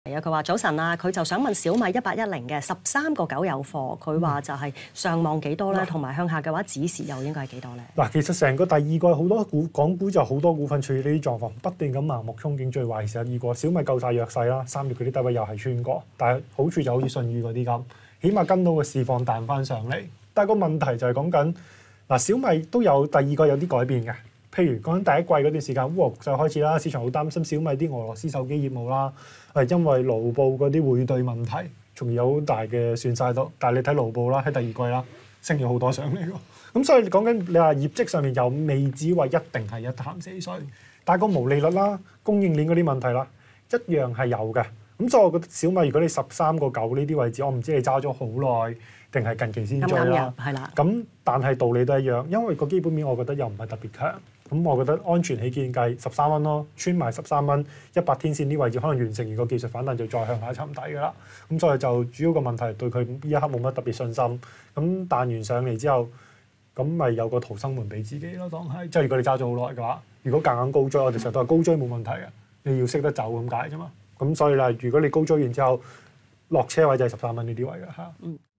係啊，佢話早晨啊，佢就想問小米1810嘅13.9有貨，佢話就係上望幾多咧，同埋向下嘅話指示又應該係幾多咧？ 嗱，其實成個第二季好多港股就好多股份處於呢啲狀況，不斷咁盲目憧憬最壞時第二個。小米夠晒弱勢啦，3月嗰啲低位又係穿過，但係好處就好似舜宇嗰啲咁，起碼跟到個市況彈翻上嚟。但係個問題就係講緊嗱，小米都有第二季有啲改變嘅。譬如講緊第一季嗰段時間，烏俄局勢開始啦，市場好擔心小米啲俄羅斯手機業務啦，係因為盧布嗰啲匯兌問題，從而有好大嘅損失到。但係你睇盧布啦，喺第二季啦，升咗好多上嚟喎。咁所以講緊你話業績上面又未至話一定係一潭死水，但係個毛利率啦、供應鏈嗰啲問題啦，一樣係有嘅。咁所以我覺得小米如果你13.9呢啲位置，我唔知你揸咗好耐定係近期先追啦。 係啦。 咁但係道理都一樣，因為個基本面我覺得又唔係特別強。咁我覺得安全起見計13蚊咯，穿埋13蚊100天線啲位置，可能完成完個技術反彈就再向下沉底㗎啦。咁所以就主要個問題對佢呢一刻冇乜特別信心。咁彈完上嚟之後，咁咪有個逃生門俾自己咯，當係即係如果你揸咗好耐嘅話，如果夾硬高追，我哋成日都話高追冇問題嘅，你要識得走咁解啫嘛。咁所以啦，如果你高追完之後落車位就係13蚊呢啲位㗎嚇。